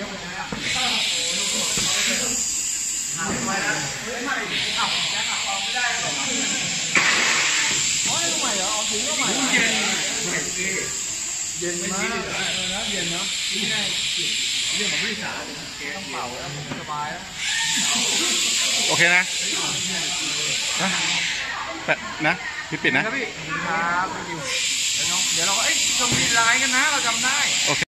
เย็นมากนะเย็นเนาะนี่ไงเรื่องของผู้โดยสารต้องเป่าแล้วสบายแล้วโอเคนะนะพี่ปิดนะครับพี่ครับเดี๋ยวเราก็ชมดีไลน์กันนะเราจำได้โอเค